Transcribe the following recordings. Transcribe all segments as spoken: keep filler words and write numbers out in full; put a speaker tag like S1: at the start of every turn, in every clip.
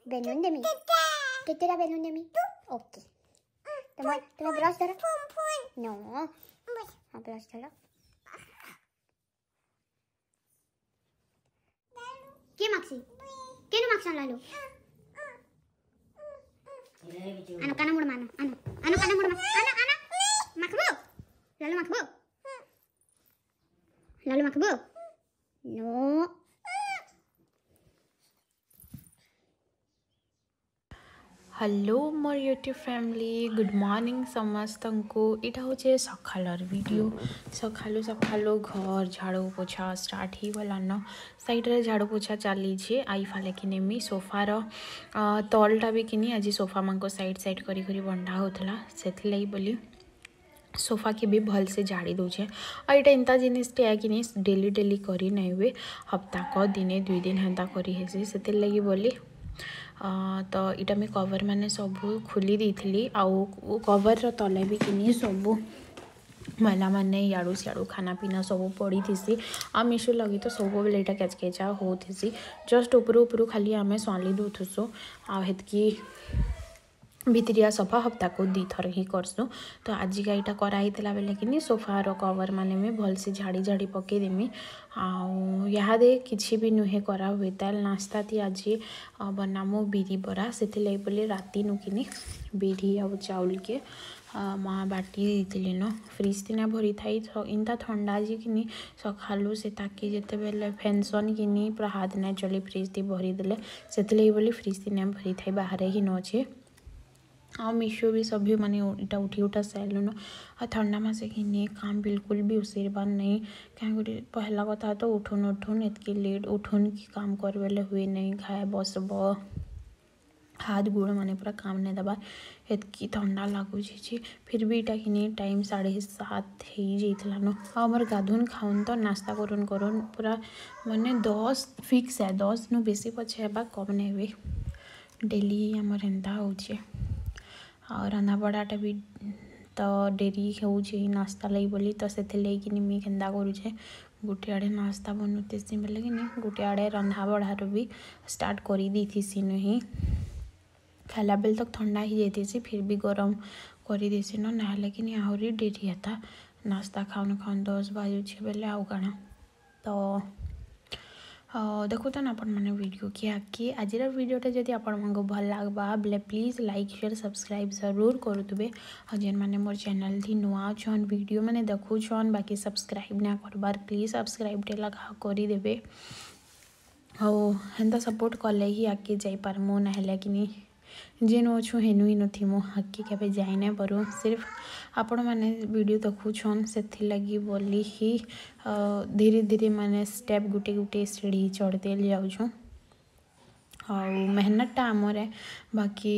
S1: Balloon देमी कितना balloon देमी okay तुम तुम ब्रश धरो नो हाँ ब्रश धरो के माक्सी के नु माक्सन लालू आनो काना मुड़ मानो आनो आनो काना मुड़ मानो आनो आनो माखबो लालू माखबो लालू माखबो नो
S2: हेलो मोर यूट्यूब फैमिली गुड मॉर्निंग समस्त को यहाँ हूँ सकालर वीडियो सकालू सकालू घर झाड़ू पोछा स्टार्ट ही गलान साइड्रे झाड़ू पोछा चली आई फाले कि नेमी सोफार तलटा भी किनी आज सोफा मान साइड साइड करी करी बंधा होता से बोली सोफा के भी भल से झाड़ी दूचे और यहाँ एंता जिनिसटे है कि डेली डेली करी नहीं हुए हप्ताक दिने दुई दिन हेन्ता करी हेसी से लगी बोली तो इटा मैं कवर मैंने सब खोली दी आउ कवर तले भी किनी सब मैला मैंने याड़ू सियाड़ू खाना पीना सब पड़ी थी आ मिशो लगी तो सब बेले यहाँ केचकेचा होती जस्ट ऊपर ऊपर खाली आम स्वाली दूसु आतकी भितरिया सफा हप्ता को दी थर ही करसु तो आजिका यहाँ कराई बेले कि सोफार कवर माने में भल से झाड़ी झाड़ी पकईदेमी आदे कि भी नुहे करा हुए ताल नास्ता थी आज बनामु बिरी बरा से बोले राति नुकिनी बिरी आ चाउल के माँ बाटी दी न फ्रिज दिना भरी थी इंता ठंडा जी कि सकालू से ताकि जिते बेले फैंसन कि पूरा हाथ ना चली फ्रिज दी भरी देले से बोली फ्रिज दिना भरी थी बाहर ही नचे आ मिशो भी सभी माने इटा उठी उठा सारूँ आ ठंडा मसे कि काम बिल्कुल भी उसेरबार नहीं क्या पहला कथा तो उठुन उठुन एतकी लेट उठुन कि काम करवेले हुए नहीं खाए बसब हाथ गोड़ माने पूरा काम नहीं दबा एतकी ठंडा लगुच फिर भी इटा कि टाइम साढ़े सात हो जाता न आमर गाधुन खाऊन तो नास्ता करुन करुन पूरा माने दस फिक्स है दस नु बेसी पछे बा कम नहीं हुए डेली आमर एंता होचे और रंधा बड़ाटा भी तो डेरी हो नास्ता लगी बोली तो से कि मुझे केन्दा करुचे गोटे आड़े नास्ता बनूते बेले कि गोटे आड़े रंधा बड़ार भी स्टार्ट कर दी थी नुही खाला बेल तक ठंडा ही जाती फिर भी गरम कर देसी न ना कि आहरी डेरी था नास्ता खाऊन खाऊन दस बाजुचे बेले आउ काना तो देखो तो ना आपण मैंने वीडियो कि आगे आज वीडियोटा जब आपण को भल लगवा बोले प्लीज़ लाइक शेयर सब्सक्राइब जरूर करुवे और जेन मैंने मोर चैनल थी नुआ छन वीडियो मैंने देखुन बाकी सब्सक्राइब ना करबार प्लीज़ सब्सक्राइब टे लगा करदे और हेन्ता सपोर्ट कले ही आगे जापारमु ना कि जेन अच्छु हेनु ही नथी मो आगे केबे जाई ना पारू सिर्फ आपण मैंने वीडियो देखुन से लगी बोली ही धीरे धीरे मैंने स्टेप गुटे गुटे सीढ़ी चढ़ते जाऊँ और मेहनतटा आमर बाकी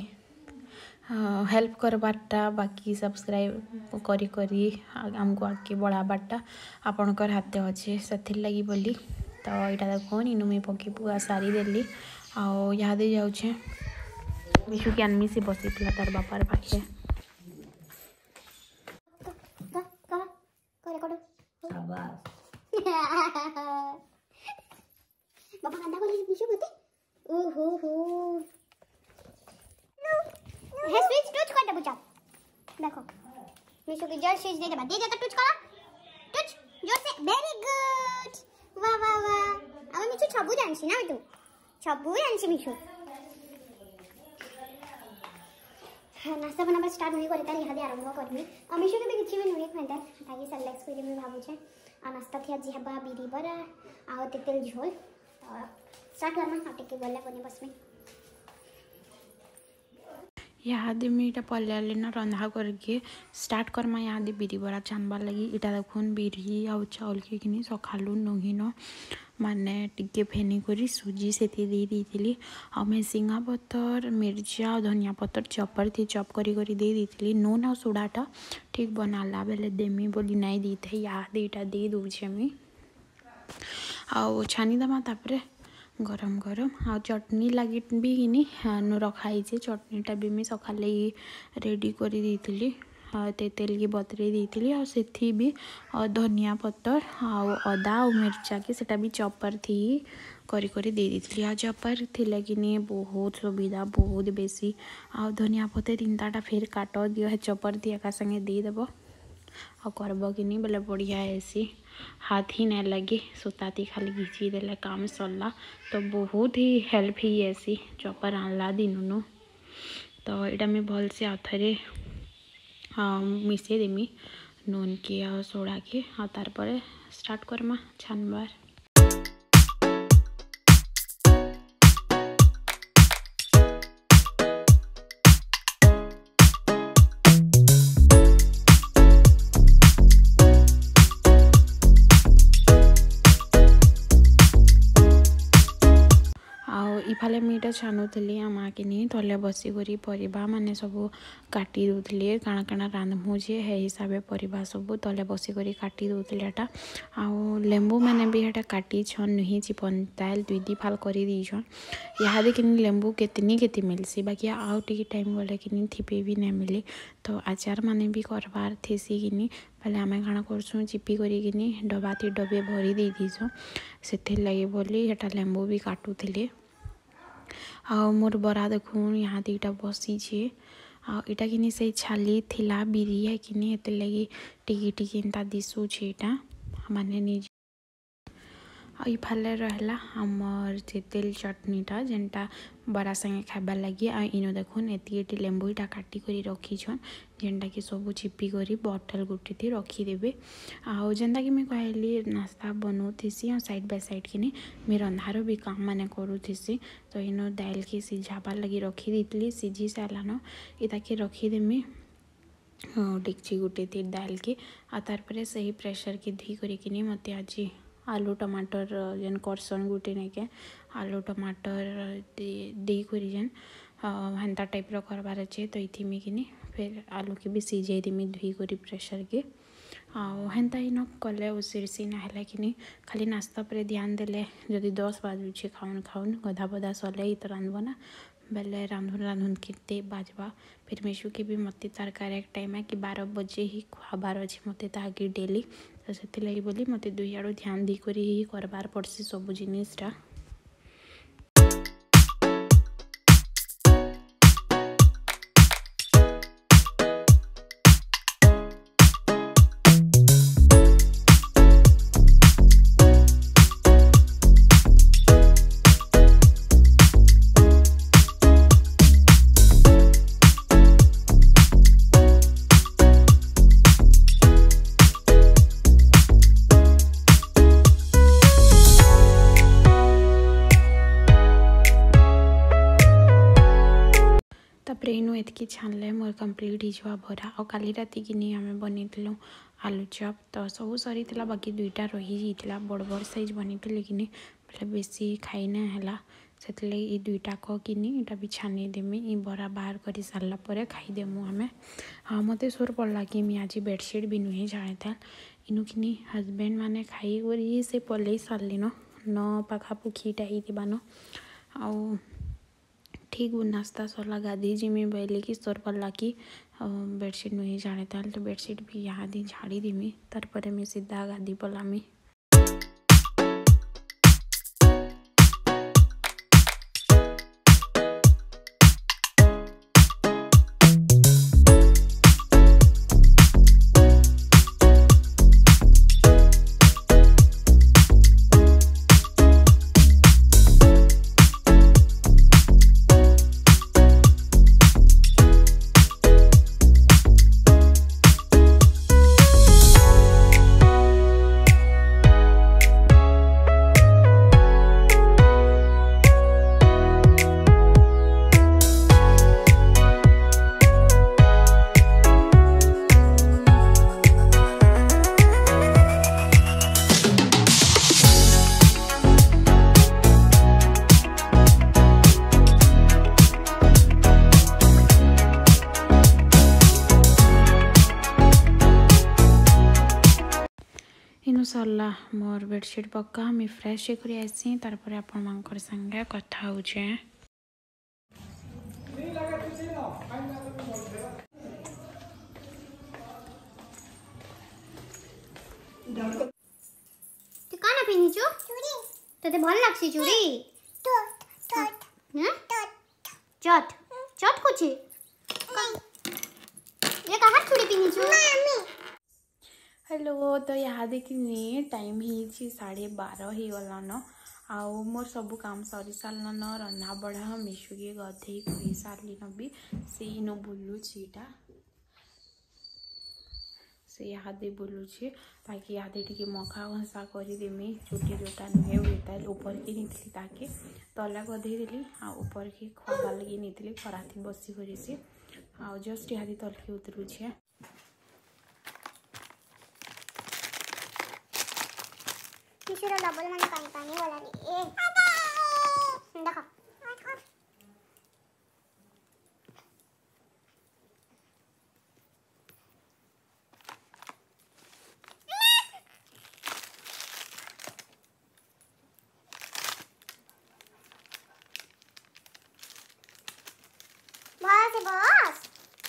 S2: हेल्प करबारटा बाकी सब्सक्राइब करी करी आमको आगे बढ़ाबारटा आपणकर हाथ अच्छे से लगी बोली तो यहाँ देखो इनु मुझे पकी पुआ सारी देली आदे जाऊे मिशु की आनमी से बसी तार बापार पाखे
S1: बाबा कांदा को मिशु गति ओहो हो है स्विच टच कर दे बुचा देखो मिशु की जस्ट स्विच दे दे दे दे टच करो टच जोर से वेरी गुड वाह वाह वाह अब मिशु छबु जानसी ना तू छबु जानसी मिशु नास्ता बना स्टार्ट नहीं करता निहादी आरंभ करमी मिशु के भी किसी भी नुहे खाइता ताकि सेलेक्स कर मैं भावुचे आ नास्ता थी आज हबा बिरी बरा आ तेल झोल तो स्टार्ट करना टिके गले बने बस में
S2: याद मीटा पल्ले ना रंधा करके स्टार्ट करमा याद बिरी बरा छानबार लगी इटा देखुन बिरी आ चाउल के कि सकालू नुहिन माने टिके फेनी करी सुजी से दे दी आ मेसिंगा पतर मिर्चा धनिया पतर चपर थी चप करी करी दे दी नून आ सोडाटा ठीक बनाला बेले देमी बोली नहीं दी थे याद यहाँ दे दूचे मी आ छानीदमा तापर गरम गरम आ चटनी लगी भी कि रखाई चटनीटा भी मुझे सकाले रेडी कर तेतेल की बतरे देती और से भी धनिया पतर आउ अदा और मिर्चा के सेटा भी चॉपर थी करी करी दे देती आ चॉपर थिले कि नहीं बहुत सुविधा बहुत बेसी आ धनिया पतर तीन ताटा फिर काट दियो है चॉपर थी एका संगे देदेव आ करब कि नहीं बोले बढ़िया ऐसी हाथ ही नहीं लगे सुताती खाली घिची देले काम सरला तो बहुत ही हेल्प ही ऐसी चॉपर आनला दिनुनु तो यहाँ मैं भल से आ थे हाँ मिसई देमी नून की आ सोडा के आ तार पर स्टार्ट करमा छानबार इफाले मीटा छानुली आमा कि नहीं तले बसिक परिबा माने सब काटी दूसरी काଣା काଣା रांधमु जे है हिसाब से परिबा सब तले बसिक काटी दूसरी एटा आउ लेंबू मैंने भी एटा काटी छन नुही ची पंताल दुई दी फाल कर दीछन यहाँ कि लेंबू केतनी केती मिलसी बाकी आउ टी टाइम गले कि थिपे भी नहीं मिले तो आचार माने भी करबार थेसी कि पहले आम काଣା करसुँ चिपी करी डबा ती डबे भरी दे दीछुँ से लगे बोली एटा लेंबू भी काटुले आ मोर बरा देखुन यहाँ दुईटा बसी आटा कि से छाली थिला बिरी है कि एत लगी टिकी टिकी एंता दिशुचे यहाँ माने निज इफाले रहा आमर तेल चटनीटा जेनटा बरा संगे खाइबार लगी आ इनो देखुन एति लेंबू इटा काटी करी रखीछन जेनटा कि सब चिपी करी बॉटल गुटी थी रखीदेवे आउ जेनता कि मैं कहली नाश्ता बनाऊथी और साइड बाय साइड कि मैं रंधार भी काम माने करूथी तो इनो दाल के सिझाबार लगी रखी दी सिझी सारान इता के रखीदेमी डेक्ची गुटे थी दाल के आ तार पर सही प्रेशर के धुई करी मत आज आलू टमाटर जेन करसन गुटे नहीं के आलू टमाटर दे करी जेन हेन्ता टाइप रो करबार अच्छे तो इथि में कि फिर आलू के भी सीझे देमी धुई करी प्रेशर के हेन्ता ही न कले उसिरसी ना कि खाली नाश्ता पर ध्यान देले जदि दस बाजुचे खाउन खाउन गधा बधा सले तो रांधब ना बेले रांधुन रांधुन केते बाजवा फिर मेशू के भी मत तार करेक्ट टाइम है कि बारह बजे ही खुआबार अच्छे मत ताकि डेली तो से लगी बोली मत दुई आड़ ध्यान दी करी ही करबार पड़सी सब जिनिसटा तापर इनू एतकी छानले मोर कंप्लीट हिजवा भरा और काली राति कि नहीं आम बनईलु आलू चप तो सब सरी बाकी दुईटा रही जाता बड़ बड़ साइज बनईली कि बोले बेसी खाई ना है से दुईटा किनी इटा भी छानी देमी बरा बाहर कर सारापर खाईदेमु आम हाँ मत सोर पड़ा कि मैं आज बेडसीट भी नुहे जाए था इनू कि हजबैंड मैंने खाई कर से पलि सारे न न पाखापुखी टाइबान आउ ठीक नाश्ता सरला गाधी जिमी बैले कि सोर पड़ा कि बेडसीट नुही जाने था तो बेडसीट भी यहाँ दी झाड़ी देमी तार पर मैं सीधा गाधी पलामी इनु सरला मोर बेडसीट पक्का मैं फ्रेश कर आसी तार पर आपण मानकर संगे कथा होचे
S1: तू काना पिनिचु चूड़ी तते भल लागसी चूड़ी टट टट हैं टट चट चट कुछ ये कहा चूड़ी पिनिचु मम्मी।
S2: हेलो तो यहाँ देखिए टाइम ही साढ़े बारह ही गलान आउ मोर सब काम सरी सारन रंधा बढ़ा मिशु के गधे खुई सारलिन भी से इनो बुलुचीटा से इहादे बुलुचे ताकि इहादे टिके मखा घसा करदेमी चुटी जोटा नुहे हुए ऊपर के नहीं ताकि तला गधे देली आ ऊपर के खवा लगे नहीं खरा थी बसी कर से आ जस्ट इहादे तलके उतरुचे
S1: किशोर डबल माने पानी पानी वाला नहीं ए देखो बस बस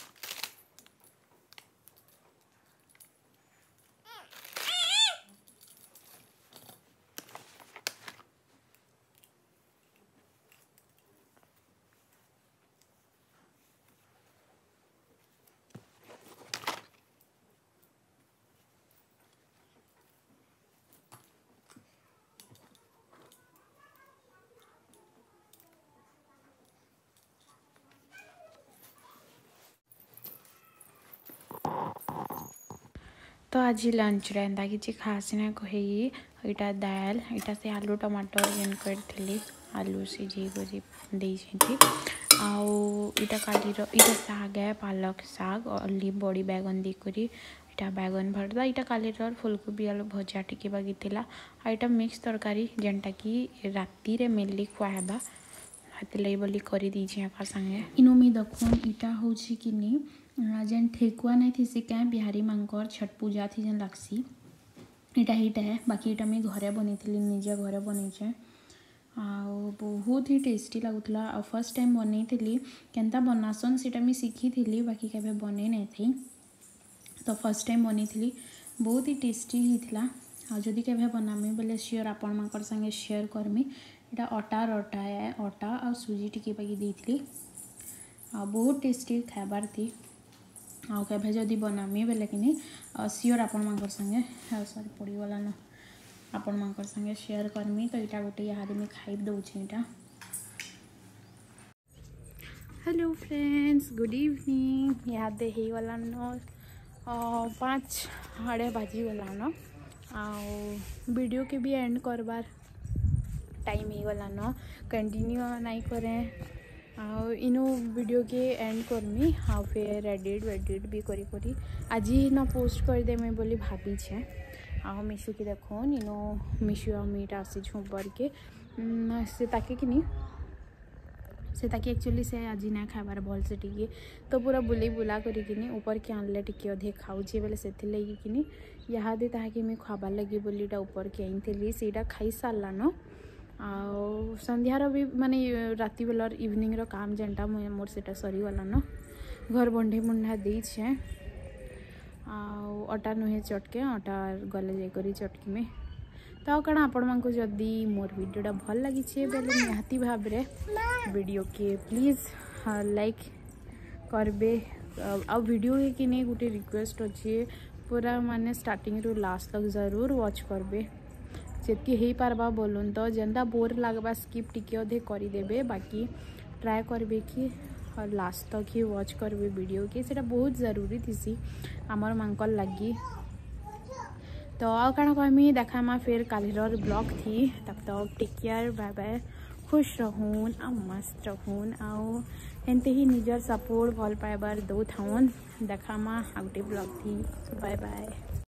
S2: तो आज लंच रे एंता किसी खास ना कही यहाँ दाल यहाँ से आलू टमाटर जेन करी आलू सिझे कर आउ इटा काली इटा साग है पालक साग अली बड़ी बैगन देकर इटा बैगन भरता इटा काली फुलकोबी आलू भजा टिके बाकी आईटा मिक्स तरकारी जेनटा कि राति रे मेनली खुआबा हाथी बोली कर दीजिए आपका संगे इनो मी देखुन इटा हूँ कि जेन ठेकुआ नहीं थी से क्या बिहारी मांकर छठ पूजा थी जेन लगसी इटा हीटा है बाकी इटा मैं घरे बनी निजे घरे बनीचे आ बहुत ही टेस्टी लगुला आ फर्स्ट टाइम बनी थी केनता बनासन से शिखी थी बाकी केबे बने नहीं थी तो फर्स्ट टाइम बनी थी बहुत ही टेस्टी ही था आ जदि केबे बनामी बोले श्योर आपण मांकर संगे शेयर करमी इटा अटा अटा है अटा आ सुजी टिके बाकी देती आ बहुत टेस्टी खाबार थी आउ केबे जदि बनामी बेले कि सियोर आपण मांकर संगे सॉरी पड़गला न आपण मांकर संगे शेयर करमी तो यहाँ गोटे यहाँ मैं खाई दौचे यहाँ हेलो फ्रेंड्स गुड इवनिंग यहाँ दे ही गला न पाँच साढ़े बाजी गला न आउ वीडियो के भी एंड करबार टाइम ही गला न कंटिन्यू नहीं करें आ इनो वीडियो के एंड करमी हाँ फिर एडिट वेडिट भी करी करी आज ही ना पोस्ट कर देमी बोली भाभी छे आ मिशु की देखो इनो मिशु आ मीट आसी ऊपर के से ताके कि नहीं से ताकि एक्चुअली से आज ना खाबार भल से टिके तो पूरा बुले बुला करी ऊपर के आनले टिके अधे खाऊे बेले से लगी कि यहाँ दे ताकि मैं खाबार लगी बोली ऊपर के आई सीटा खाई सारा न आउ संध्यार भी माने राति बेलर इवनिंग रो काम जेनटा मोर सेटा सरीगला न घर बंढे बुंढा देछे आउ अटा नुहे चटके अटा गले जाकर चटकी में तो कण आपण मानक जदि मोर वीडियोटा भल लगी बेले निहाती भाव रे वीडियो के प्लीज लाइक करबे आ वीडियो कि नहीं गोटे रिक्वेस्ट अच्छे पूरा माने स्टार्टिंग रू लास्ट तक जरूर वॉच करबे जितकी हो पार्बा बोलून तो जेनता बोर लगवा स्किप टिके अधे करदेवे बाकी ट्राए करबे कि लास्ट तक ही वॉच करबे वीडियो के सेटा बहुत जरूरी थी आमर मांकर लगी तो आ कण कहमी देखा फिर कालीर ब्लॉग थी तब तक टेक केयर बाय बाय खुश रहून आ मस्त रहून आउ एंते ही निजर सपोर्ट भल पाइबार दो थाउन देखा गोटे ब्लॉग थी बाय बाय।